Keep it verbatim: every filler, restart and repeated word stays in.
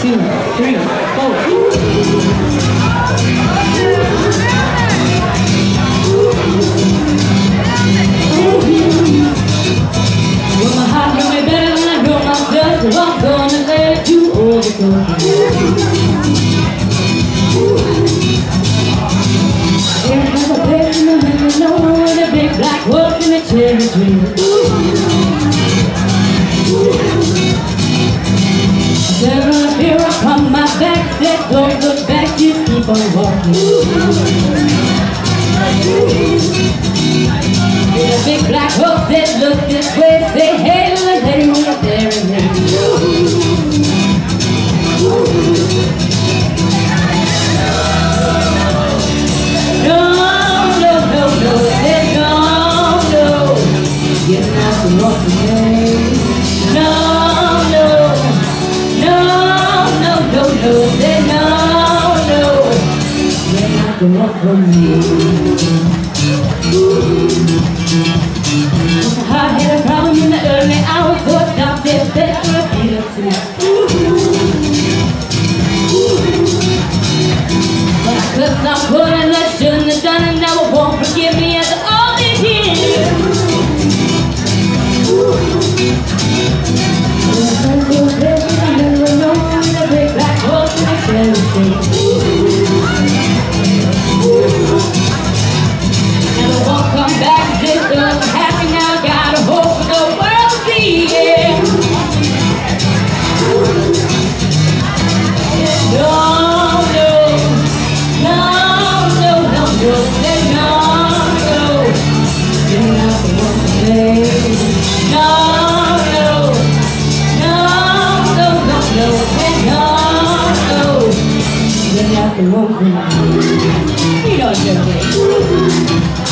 two, three, four. Well, my heart know me better than I know myself, so I'm gonna let you overcome. There's a place in the middle, no one with a big black wolf in a cherry tree. Never appear upon my back, said don't look back, just keep on walking. With a big black wolf that look this way, say hey, look, hey, look, there and there. No, no, no, no, say no, no, you're not the walk away. No, no, no, no, no, no, say no, no, you're not the walk from me. I had a problem in the early hours, so I stopped at bed for a beat or two. But I could stop pulling, I shouldn't have done it, now it won't forgive me after all these years. I'm so blessed, I never know the big black wolf in a cherry tree. And I won't come back, this doesn't happen now, gotta hope for the world to see, yeah. No, no, no, no, no, no, say no, no, you're not the one to say. No, no, no, no, no, no, say no, no, you're not the one for me. You know what I'm saying.